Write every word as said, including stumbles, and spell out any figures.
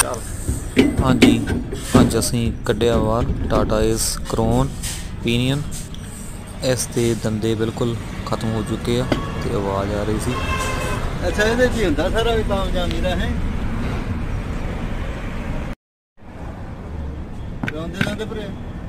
हाँ जी, अज असी कढ़िया बाहर टाटा एस क्रोन पीनियन। इस दे दंदे बिल्कुल खत्म हो चुके हैं तो आवाज़ आ रही सी। अच्छा ये होंगे सारा भी काम जाम है जाते जाते पर